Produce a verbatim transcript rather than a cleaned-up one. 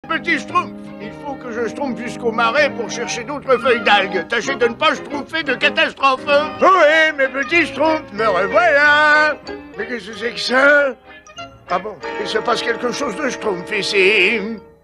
petit Schtroumpf, il faut que je schtroumpfe jusqu'au marais pour chercher d'autres feuilles d'algues. Tâchez de ne pas schtroumpfer de catastrophe. Oui, mes petits Schtroumpfs, me revoilà. Mais qu'est-ce que c'est que ça? Ah bon, il se passe quelque chose de Schtroumpf ici.